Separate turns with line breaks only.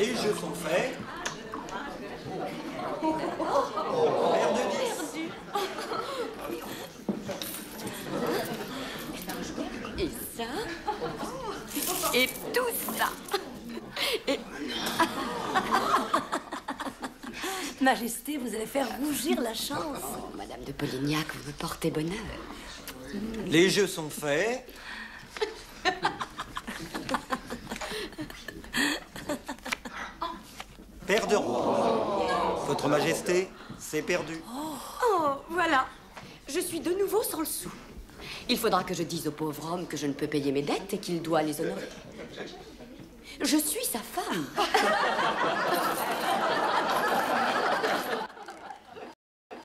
Les jeux sont faits. Paire de 10.
Et ça. Et tout ça. Et...
Majesté, vous allez faire rougir la chance.
Oh, Madame de Polignac, vous me portez bonheur.
Les jeux sont faits. Paire de roi. Votre Majesté, c'est perdu.
Oh, voilà. Je suis de nouveau sans le sou. Il faudra que je dise au pauvre homme que je ne peux payer mes dettes et qu'il doit les honorer. Je suis sa femme.